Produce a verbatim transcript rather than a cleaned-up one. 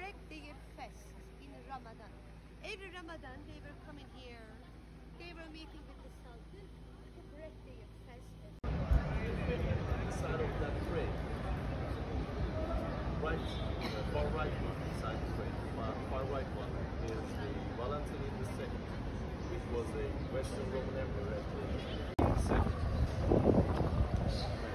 break their fast in Ramadan. Every Ramadan they were coming here. They were meeting with the Sultan to break their fast. Inside of that frame, right, the far right one, inside the frame, far, far right one is the Valentine the Second. It was a Western Roman Emperor at the second.